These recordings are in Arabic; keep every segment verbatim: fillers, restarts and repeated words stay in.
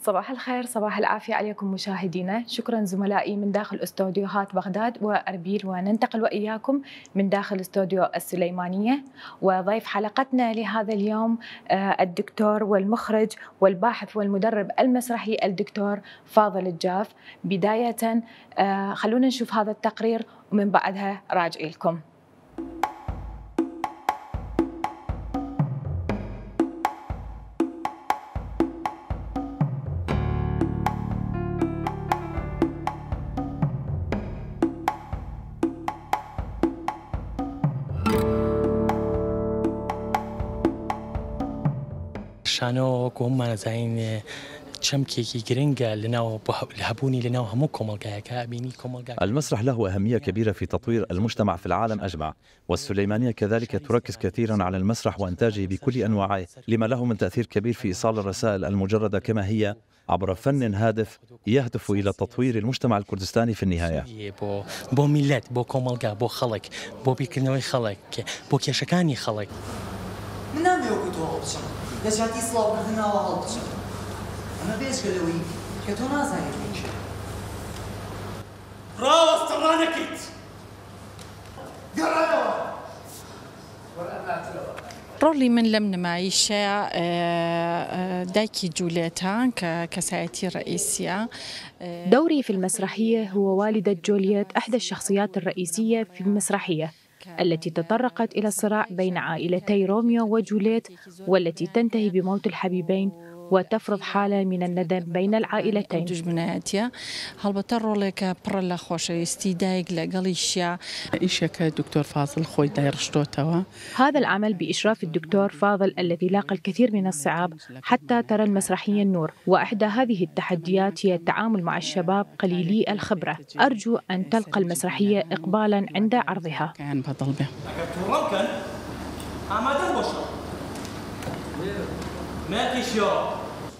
صباح الخير، صباح العافية عليكم مشاهدينا. شكرا زملائي من داخل استوديوهات بغداد وأربيل، وننتقل وإياكم من داخل استوديو السليمانية. وضيف حلقتنا لهذا اليوم الدكتور والمخرج والباحث والمدرب المسرحي الدكتور فاضل الجاف. بداية خلونا نشوف هذا التقرير ومن بعدها راجع لكم. شانۆ کۆممانە زین چەمکێکی گرنگە لەناو هەبوونی لەناو هەموو کۆمەلگایەکە بینی کۆمەلگا. المسرح له أهمية كبيرة في تطوير المجتمع في العالم أجمع، والسليمانية كذلك تركز كثيرا على المسرح وإنتاجه بكل أنواعه، لما له من تأثير كبير في إيصال الرسائل المجردة كما هي عبر فن هادف يهدف إلى تطوير المجتمع الكردستاني في النهاية. بو بو ملت، بو كۆمەلگا، بو خەڵک، بو بیرکردنەوەی خەڵک، بو کێشەکانی خەڵک. من نامەوێت تۆ هەڵبچم، دەجاتی سڵاوکردنەوە هەڵبچم. ئەمە بێجگەلەوەی کە تۆ نازانیت من کێم. ڕاوەستە ڕانەکەیت. گەڕانەوە. ڕۆڵی من لەم نمایشە دایکی جوليتان ككسایەتی رئيسية. دوري في المسرحية هو والدة جولييت، إحدى الشخصيات الرئيسية في المسرحية التي تطرقت إلى الصراع بين عائلتي روميو وجولييت، والتي تنتهي بموت الحبيبين وتفرض حالة من الندم بين العائلتين. جمناتيا هەڵبەتە ڕۆڵێکە پڕ لە خۆشەویستی دایک لەگەڵیشیە. ئیشەکە دکتۆر فازڵ خۆی دایڕشتۆتەوە. هذا العمل بإشراف الدكتور فاضل الذي لاقى الكثير من الصعاب حتى ترى المسرحية النور، وإحدى هذه التحديات هي التعامل مع الشباب قليلي الخبرة. أرجو أن تلقى المسرحية إقبالا عند عرضها. كان بطل به. ما فيش يا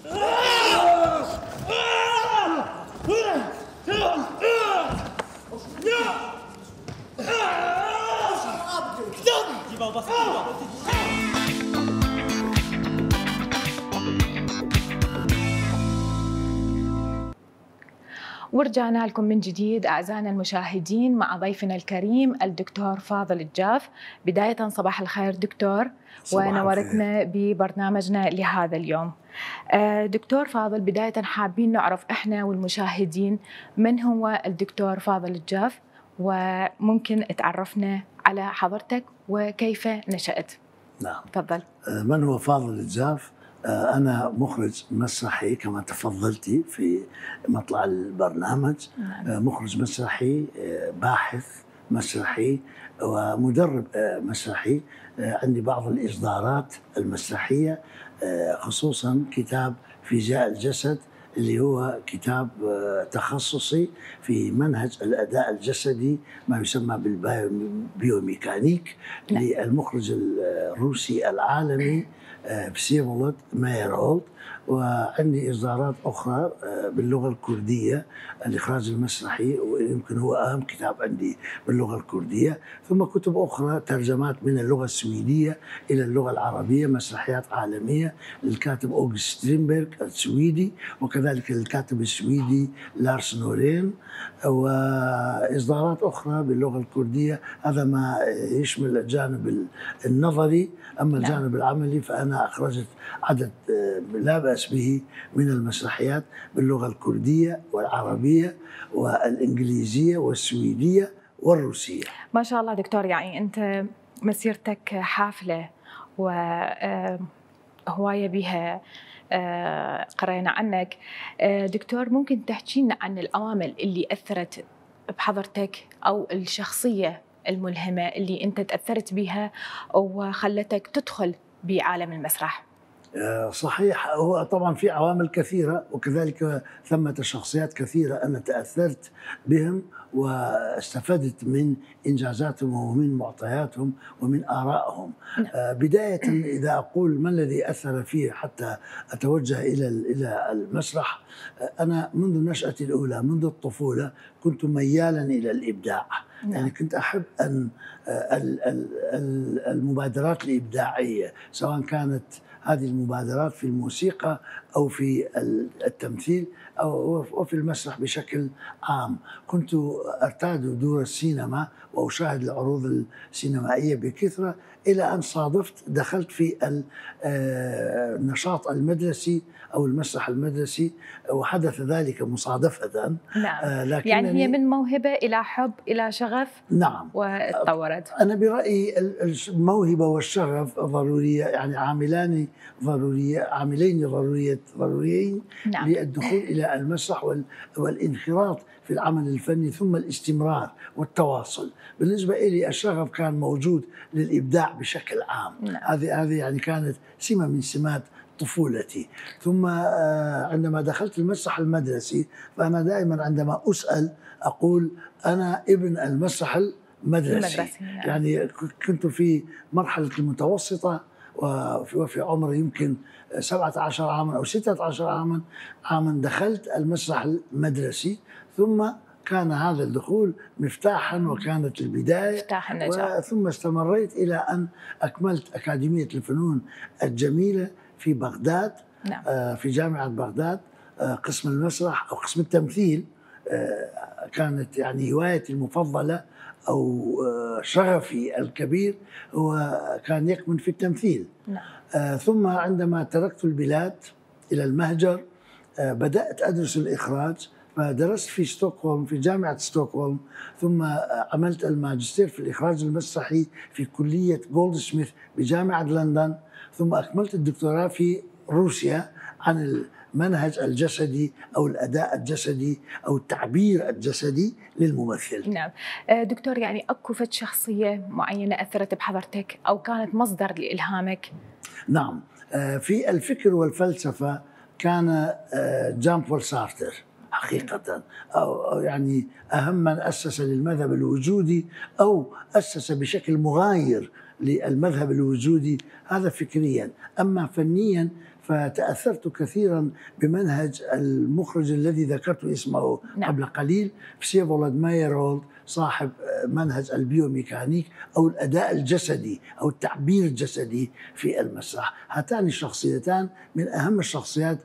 ورجعنا لكم من جديد أعزائنا المشاهدين مع ضيفنا الكريم الدكتور فاضل الجاف. بداية صباح الخير دكتور، ونورتنا ببرنامجنا لهذا اليوم. دكتور فاضل، بداية حابين نعرف إحنا والمشاهدين من هو الدكتور فاضل الجاف، وممكن تعرفنا على حضرتك وكيف نشأت. نعم. تفضل. من هو فاضل الجاف؟ أنا مخرج مسرحي كما تفضلتي في مطلع البرنامج. نعم. مخرج مسرحي، باحث مسرحي، ومدرب مسرحي. عندي بعض الإصدارات المسرحية، خصوصا كتاب فيزياء الجسد اللي هو كتاب تخصصي في منهج الأداء الجسدي، ما يسمى بالبيوميكانيك. نعم. للمخرج الروسي العالمي بسيفولود مايرولد. وعندي إصدارات أخرى باللغة الكردية، الإخراج المسرحي، ويمكن هو أهم كتاب عندي باللغة الكردية. ثم كتب أخرى ترجمات من اللغة السويدية إلى اللغة العربية، مسرحيات عالمية للكاتب أوغست سترينبرغ السويدي، وكذلك للكاتب السويدي لارس نورين، وإصدارات أخرى باللغة الكردية. هذا ما يشمل الجانب النظري. أما الجانب العملي فأنا أخرجت عدد لا بأس به من المسرحيات باللغة الكردية والعربية والإنجليزية والسويدية والروسية. ما شاء الله دكتور، يعني أنت مسيرتك حافلة وهواية بها قرينا عنك. دكتور، ممكن تحكي لنا عن العوامل اللي أثرت بحضرتك أو الشخصية الملهمة اللي أنت تأثرت بها وخلتك تدخل بعالم المسرح؟ صحيح، هو طبعا في عوامل كثيرة، وكذلك ثمة شخصيات كثيرة أنا تأثرت بهم واستفدت من إنجازاتهم ومن معطياتهم ومن آرائهم. بداية إذا أقول ما الذي أثر فيه حتى أتوجه إلى إلى المسرح، أنا منذ نشأتي الأولى منذ الطفولة كنت ميالا إلى الإبداع. يعني كنت أحب أن المبادرات الإبداعية سواء كانت هذه المبادرات في الموسيقى أو في التمثيل أو في المسرح بشكل عام. كنت أرتاد دور السينما وأشاهد العروض السينمائية بكثرة، إلى أن صادفت دخلت في النشاط المدرسي أو المسرح المدرسي، وحدث ذلك مصادفة. نعم. يعني هي من موهبة إلى حب إلى شغف. نعم. وتطورت. أنا برأيي الموهبة والشغف ضرورية، يعني عاملان ضرورية عاملين ضرورية ضروريين نعم. للدخول إلى المسرح والانخراط في العمل الفني، ثم الاستمرار والتواصل. بالنسبة لي الشغف كان موجود للإبداع بشكل عام. نعم. هذه هذه يعني كانت سمة من سمات طفولتي. ثم عندما دخلت المسرح المدرسي، فأنا دائما عندما أسأل أقول أنا ابن المسرح المدرسي, المدرسي. يعني كنت في مرحلة المتوسطة وفي عمر يمكن سبعة عشر عاما أو ستة عشر عاما عاما دخلت المسرح المدرسي، ثم كان هذا الدخول مفتاحا وكانت البداية مفتاح النجاح. ثم استمريت إلى أن أكملت أكاديمية الفنون الجميلة في بغداد. نعم. آه في جامعة بغداد، آه قسم المسرح أو قسم التمثيل. آه كانت يعني هوايتي المفضلة أو آه شغفي الكبير هو كان يكمن في التمثيل. نعم. آه ثم عندما تركت البلاد إلى المهجر، آه بدأت أدرس الإخراج، فدرست في ستوكهولم في جامعة ستوكهولم، ثم عملت الماجستير في الإخراج المسرحي في كلية جولد سميث بجامعة لندن، ثم أكملت الدكتوراه في روسيا عن المنهج الجسدي أو الأداء الجسدي أو التعبير الجسدي للممثل. نعم. دكتور، يعني أكو فد شخصية معينة أثرت بحضرتك أو كانت مصدر لإلهامك؟ نعم. في الفكر والفلسفة كان جان بول سارتر حقيقة، أو يعني أهم من أسس للمذهب الوجودي أو أسس بشكل مغاير للمذهب الوجودي، هذا فكريا. أما فنيا فتأثرت كثيرا بمنهج المخرج الذي ذكرت اسمه نعم. قبل قليل، فسيفولد مايرولد، صاحب منهج البيوميكانيك أو الأداء الجسدي أو التعبير الجسدي في المسرح. هاتان الشخصيتان من أهم الشخصيات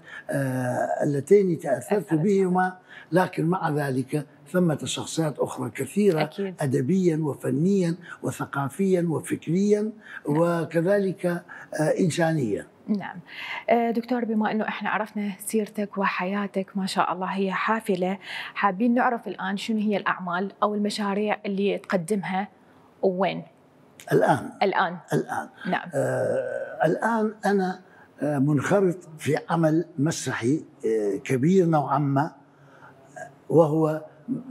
اللتين تأثرت بهما، لكن مع ذلك ثمة شخصيات أخرى كثيرة أكيد. أدبيا وفنيا وثقافيا وفكريا نعم. وكذلك إنسانيا. نعم. دكتور، بما أنه إحنا عرفنا سيرتك وحياتك ما شاء الله هي حافلة، حابين نعرف الآن شنو هي الأعمال أو المشاريع اللي تقدمها وين؟ الآن الآن الآن نعم. آه الآن أنا منخرط في عمل مسرحي كبير نوعا ما، وهو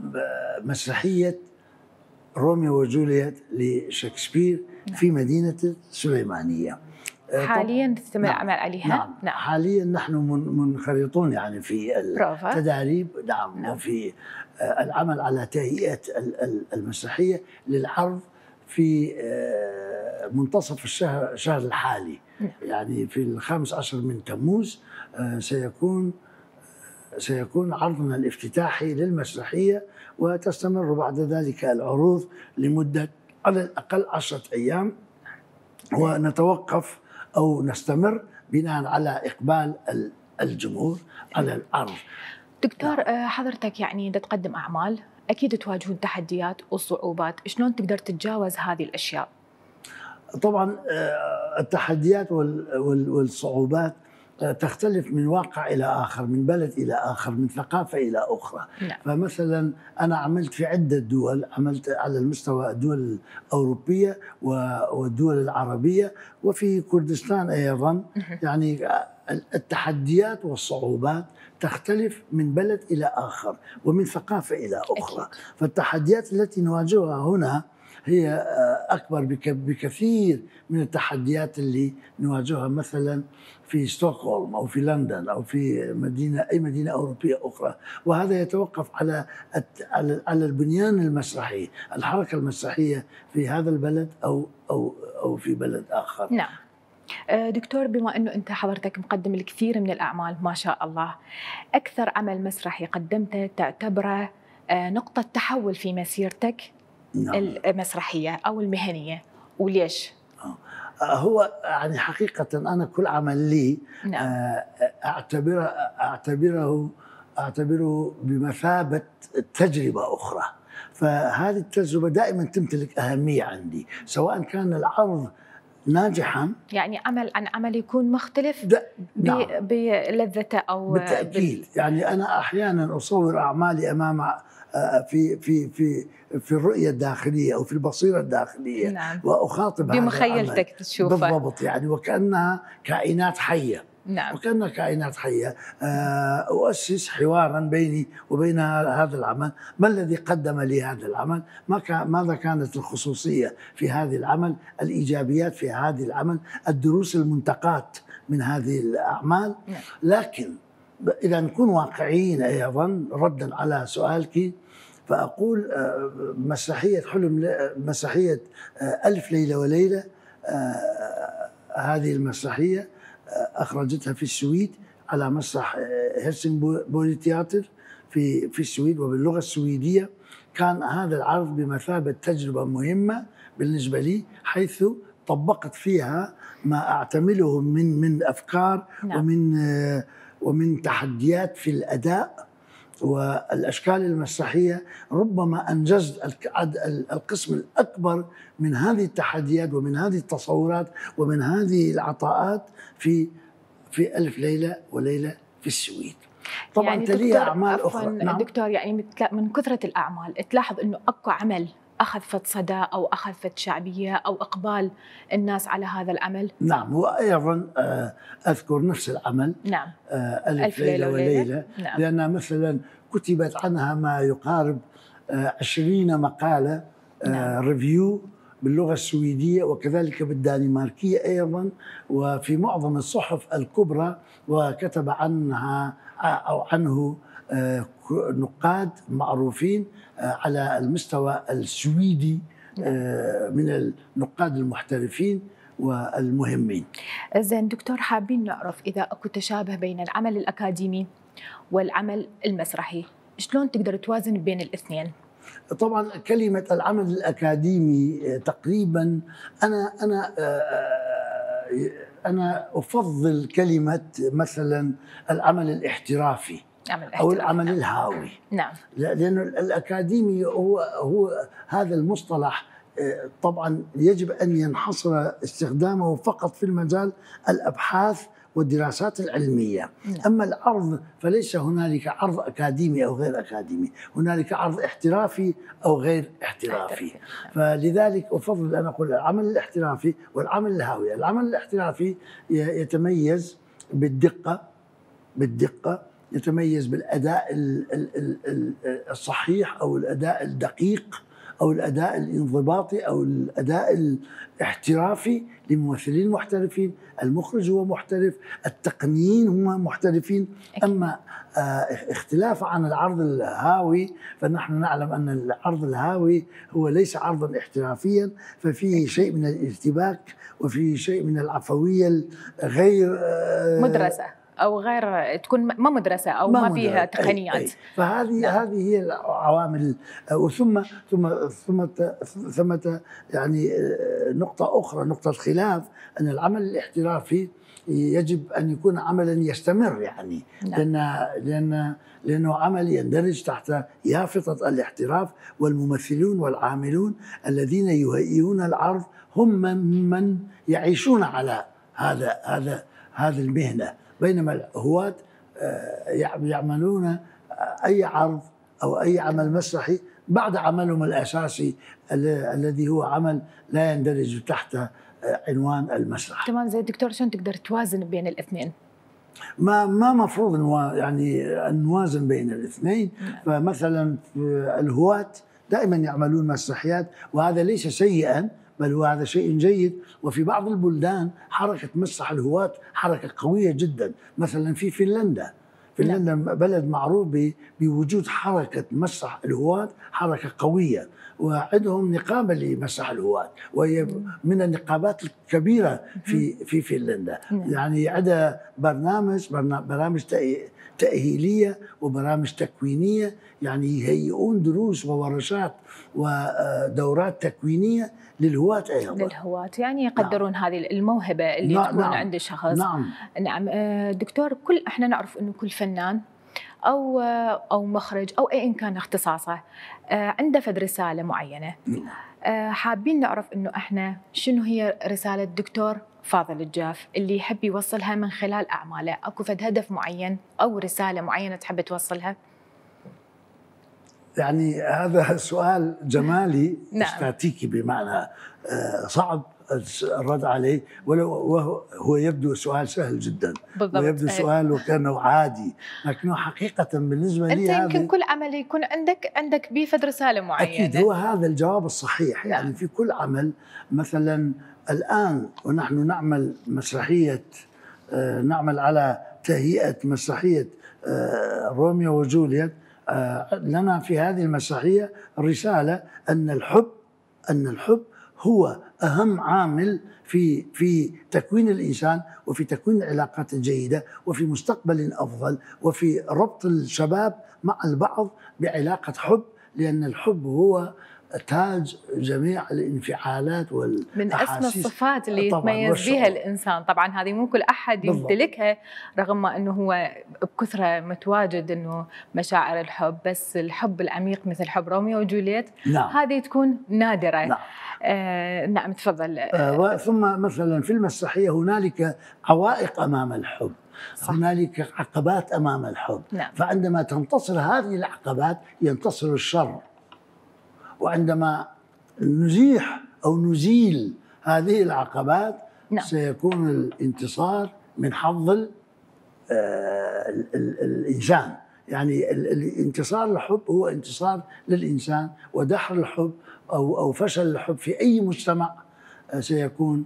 مسرحية روميو وجولييت لشكسبير في مدينة السليمانية. حاليا تتم نعم. العمل عليها؟ نعم. نعم. حاليا نحن منخرطون يعني في التداريب نعم. نعم وفي العمل على تهيئة المسرحية للعرض في منتصف الشهر الشهر الحالي. نعم. يعني في الخامس عشر من تموز سيكون سيكون عرضنا الافتتاحي للمسرحية، وتستمر بعد ذلك العروض لمدة على الأقل عشرة أيام، ونتوقف أو نستمر بناء على إقبال الجمهور على العرض. دكتور، حضرتك يعني تقدم أعمال، أكيد تواجهون تحديات وصعوبات، شلون تقدر تتجاوز هذه الأشياء؟ طبعا التحديات والصعوبات تختلف من واقع إلى آخر، من بلد إلى آخر، من ثقافة إلى أخرى. نعم. فمثلا أنا عملت في عدة دول، عملت على المستوى الدول الأوروبية والدول العربية وفي كردستان أيضا. يعني التحديات والصعوبات تختلف من بلد إلى آخر ومن ثقافة إلى أخرى. أكيد. فالتحديات التي نواجهها هنا هي أكبر بكثير من التحديات اللي نواجهها مثلا في ستوكهولم أو في لندن أو في مدينة أي مدينة أوروبية أخرى. وهذا يتوقف على على البنيان المسرحي، الحركة المسرحية في هذا البلد أو أو أو في بلد آخر. نعم. دكتور، بما أنه أنت حضرتك مقدم الكثير من الأعمال ما شاء الله، أكثر عمل مسرحي قدمته تعتبره نقطة تحول في مسيرتك؟ نعم. المسرحية أو المهنية، وليش؟ هو يعني حقيقة أنا كل عمل لي نعم. أعتبره أعتبره أعتبره بمثابة تجربة أخرى، فهذه التجربة دائما تمتلك أهمية عندي، سواء كان العرض ناجحا، يعني عمل عن عمل يكون مختلف نعم. بلذته أو بالتأكيد. بال... يعني أنا أحيانا أصور أعمالي أمام في في في في الرؤية الداخلية أو في البصيرة الداخلية. نعم. وأخاطب بمخيلتك تشوفها بالضبط، يعني وكأنها كائنات حية. نعم. وكأنها كائنات حية. أؤسس حوارا بيني وبين هذا العمل، ما الذي قدم لي هذا العمل، ما كان ماذا كانت الخصوصية في هذا العمل، الإيجابيات في هذا العمل، الدروس المنتقاة من هذه الأعمال. نعم. لكن إذا نكون واقعيين أيضا، ردا على سؤالك، فأقول مسرحية حلم مسرحية ألف ليلة وليلة، هذه المسرحية أخرجتها في السويد على مسرح هيلسنبورغ تياتر في في السويد وباللغة السويدية. كان هذا العرض بمثابة تجربة مهمة بالنسبة لي، حيث طبقت فيها ما أعتمله من من أفكار. نعم. ومن ومن تحديات في الأداء والأشكال المسرحية. ربما أنجزت القسم الأكبر من هذه التحديات ومن هذه التصورات ومن هذه العطاءات في في ألف ليلة وليلة في السويد. طبعا يعني تليها أعمال أخرى. نعم. دكتور، يعني من كثرة الأعمال تلاحظ أنه أكو عمل أخذ فت صدى أو أخذ فت شعبية أو إقبال الناس على هذا العمل؟ نعم. وأيضا أذكر نفس العمل. نعم. ألف, ألف ليلة وليلة, وليلة. نعم. لأنها مثلا كتبت عنها ما يقارب عشرين مقالة. نعم. ريفيو باللغة السويدية وكذلك بالدنماركية أيضا، وفي معظم الصحف الكبرى، وكتب عنها أو عنه نقاد معروفين على المستوى السويدي من النقاد المحترفين والمهمين. زين دكتور، حابين نعرف إذا أكو تشابه بين العمل الأكاديمي والعمل المسرحي، شلون تقدر توازن بين الاثنين؟ طبعا كلمة العمل الأكاديمي تقريبا أنا أنا أنا أفضل كلمة مثلا العمل الاحترافي أو العمل الهاوي. نعم. لأن الأكاديمي هو هو هذا المصطلح طبعا يجب أن ينحصر استخدامه فقط في المجال الأبحاث والدراسات العلمية. نعم. أما العرض فليس هنالك عرض أكاديمي أو غير أكاديمي، هنالك عرض احترافي أو غير احترافي. فلذلك أفضل أن أقول العمل الاحترافي والعمل الهاوي. العمل الاحترافي يتميز بالدقة بالدقة يتميز بالأداء الصحيح أو الأداء الدقيق أو الأداء الانضباطي أو الأداء الاحترافي لممثلين محترفين. المخرج هو محترف، التقنيين هم محترفين. أما اختلافا عن العرض الهاوي فنحن نعلم أن العرض الهاوي هو ليس عرضا احترافيا، ففيه شيء من الارتباك وفيه شيء من العفوية غير مدرسة أو غير تكون ما مدرسة أو ما, ما فيها تقنيات. أي أي. فهذه نعم. هذه هي العوامل. وثم ثم ثم ثمة يعني نقطة أخرى، نقطة خلاف، أن العمل الاحترافي يجب أن يكون عملا يستمر، يعني نعم. لأن لأن لأنه عمل يندرج تحت يافطة الاحتراف، والممثلون والعاملون الذين يهيئون العرض هم من, من يعيشون على هذا هذا هذه المهنة، بينما الهواة يعملون أي عرض أو أي عمل مسرحي بعد عملهم الأساسي الذي هو عمل لا يندرج تحت عنوان المسرح. تمام. زي الدكتور، شلون تقدر توازن بين الاثنين؟ ما ما مفروض نوا يعني أن نوازن بين الاثنين. فمثلا الهواة دائما يعملون مسرحيات، وهذا ليس سيئا، بل هو هذا شيء جيد. وفي بعض البلدان حركة مسرح الهواة حركة قوية جدا، مثلا في فنلندا فنلندا بلد معروف بوجود حركة مسرح الهواة، حركة قوية، وعندهم نقابة لمسرح الهواة وهي من النقابات الكبيرة في في فنلندا. يعني عندها برنامج برامج تأهيلية وبرامج تكوينية، يعني يهيئون دروس وورشات ودورات تكوينية للهواة أيضا. للهواة يعني يقدرون نعم. هذه الموهبة اللي نعم. تكون نعم. عند الشخص. نعم. نعم دكتور، كل احنا نعرف انه كل فنان او او مخرج او ايا كان اختصاصه عنده فد رسالة معينة. نعم. حابين نعرف انه احنا شنو هي رسالة الدكتور فاضل الجاف اللي يحب يوصلها من خلال اعماله، اكو فد هدف معين او رسالة معينة تحب توصلها؟ يعني هذا سؤال جمالي نعم. استاتيكي بمعنى صعب الرد عليه، ولو هو يبدو سؤال سهل جدا بالضبط. ويبدو سؤال وكانه عادي، لكنه حقيقة بالنسبة لي أنت يمكن كل عمل يكون عندك عندك به فد رسالة معينة. أكيد هو هذا الجواب الصحيح. نعم. يعني في كل عمل، مثلا الآن ونحن نعمل مسرحية، نعمل على تهيئة مسرحية روميو وجولييت، لنا في هذه المسرحية رسالة أن الحب أن الحب هو أهم عامل في في تكوين الإنسان وفي تكوين العلاقات الجيدة وفي مستقبل أفضل وفي ربط الشباب مع البعض بعلاقة حب، لأن الحب هو تاج جميع الانفعالات والأحاسيس. من أسمى الصفات اللي يتميز بها الإنسان. طبعا هذه مو كل أحد يمتلكها، رغم ما أنه هو بكثرة متواجد أنه مشاعر الحب، بس الحب العميق مثل حب روميو وجولييت نعم. هذه تكون نادرة. نعم. آه نعم تفضل. آه ثم مثلا في المسرحية هنالك عوائق أمام الحب. صح. هنالك عقبات أمام الحب. نعم. فعندما تنتصر هذه العقبات ينتصر الشر، وعندما نزيح أو نزيل هذه العقبات نعم. سيكون الانتصار من حظ ال ال الإنسان. يعني الانتصار الحب هو انتصار للإنسان، ودحر الحب أو أو فشل الحب في أي مجتمع سيكون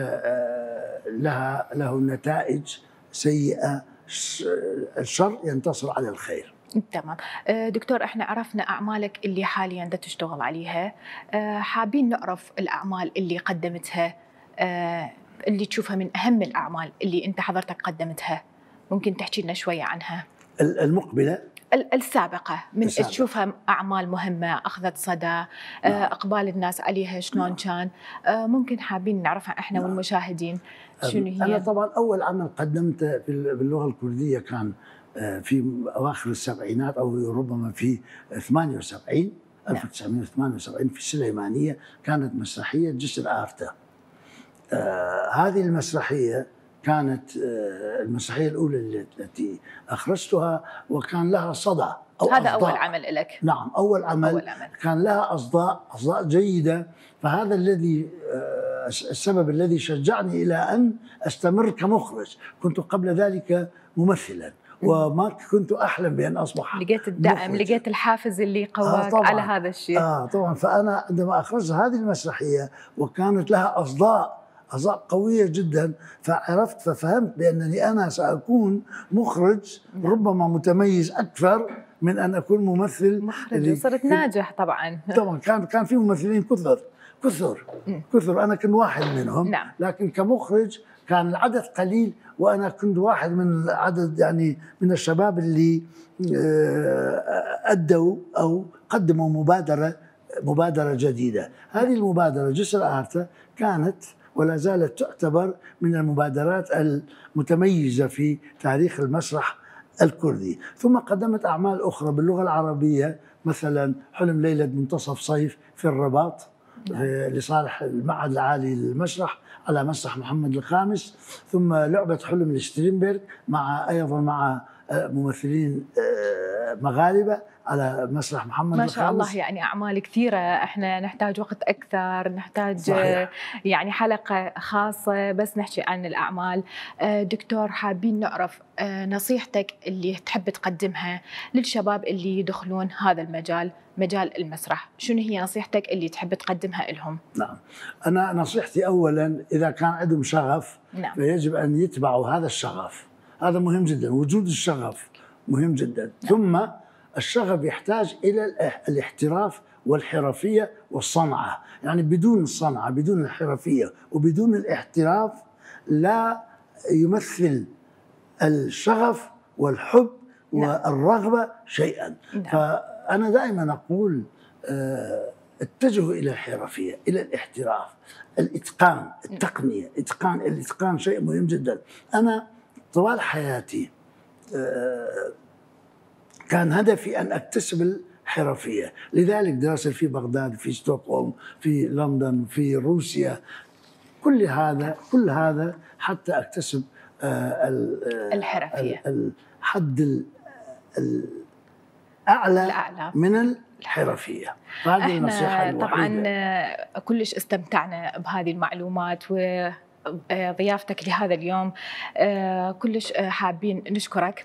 لها له نتائج سيئة. الشر ينتصر على الخير. تمام دكتور، احنا عرفنا اعمالك اللي حاليا دا تشتغل عليها، حابين نعرف الاعمال اللي قدمتها اللي تشوفها من اهم الاعمال اللي انت حضرتك قدمتها، ممكن تحكي لنا شويه عنها؟ المقبله السابقه من السابقة. تشوفها اعمال مهمه اخذت صدى، نعم. اقبال الناس عليها شلون نعم. كان ممكن حابين نعرفها احنا نعم. والمشاهدين شنو هي؟ انا طبعا اول عمل قدمته باللغه الكرديه كان في أواخر السبعينات أو ربما في ثمانية وسبعين ألف وتسعمئة وثمانية وسبعين في السليمانية، كانت مسرحية جسر آرتا. آه هذه المسرحية كانت آه المسرحية الأولى التي أخرجتها، وكان لها صدى أو هذا أصداء. أول عمل لك؟ نعم أول عمل, أول عمل. كان لها أصداء أصداء جيدة، فهذا الذي آه السبب الذي شجعني إلى أن أستمر كمخرج. كنت قبل ذلك ممثلا وما كنت أحلم بأن أصبح لقيت الدعم، مخرج. لقيت الحافز اللي قواك آه على هذا الشيء. آه طبعا. فأنا عندما أخرجت هذه المسرحية وكانت لها أصداء أصداء قوية جدا، فعرفت ففهمت بأنني أنا سأكون مخرج ربما متميز أكثر من أن أكون ممثل. مخرج وصرت ناجح طبعا. طبعا كان كان في ممثلين كثر كثر كثر أنا كنت واحد منهم. نعم. لكن كمخرج كان العدد قليل، وأنا كنت واحد من العدد، يعني من الشباب اللي أدوا أو قدموا مبادرة مبادرة جديدة. هذه المبادرة جسر آرتا كانت ولا زالت تعتبر من المبادرات المتميزة في تاريخ المسرح الكردي. ثم قدمت أعمال أخرى باللغة العربية، مثلا حلم ليلة منتصف صيف في الرباط لصالح المعهد العالي للمسرح على مسرح محمد الخامس، ثم لعبة حلم لشترينبرغ مع أيضا مع ممثلين مغاربة على مسرح محمد الخامس. ما شاء الله، يعني أعمال كثيرة، احنا نحتاج وقت أكثر، نحتاج صحيح. يعني حلقة خاصة بس نحكي عن الأعمال. دكتور، حابين نعرف نصيحتك اللي تحب تقدمها للشباب اللي يدخلون هذا المجال، مجال المسرح، شنو هي نصيحتك اللي تحب تقدمها لهم؟ نعم، أنا نصيحتي أولا إذا كان عندهم شغف، نعم. فيجب أن يتبعوا هذا الشغف، هذا مهم جدا، وجود الشغف مهم جدا. ثم الشغف يحتاج إلى الاحتراف والحرفية والصنعة، يعني بدون الصنعة بدون الحرفية وبدون الاحتراف لا يمثل الشغف والحب والرغبة شيئا. فأنا دائما أقول اتجهوا إلى الحرفية، إلى الاحتراف، الإتقان، التقنية، إتقان الإتقان شيء مهم جدا. أنا طوال حياتي كان هدفي أن أكتسب الحرفية، لذلك درست في بغداد، في ستوكهولم، في لندن، في روسيا، كل هذا كل هذا حتى أكتسب الحرفية، الحد الأعلى, الأعلى من الحرفية. هذه النصيحة الوحيدة. طبعا كلش استمتعنا بهذه المعلومات وضيافتك لهذا اليوم، كلش حابين نشكرك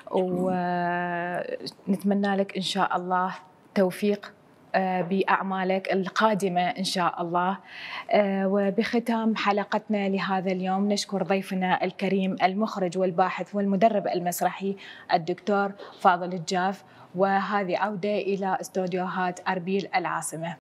ونتمنى لك إن شاء الله توفيق بأعمالك القادمة إن شاء الله. وبختام حلقتنا لهذا اليوم نشكر ضيفنا الكريم المخرج والباحث والمدرب المسرحي الدكتور فاضل الجاف، وهذه عودة إلى استوديوهات أربيل العاصمة.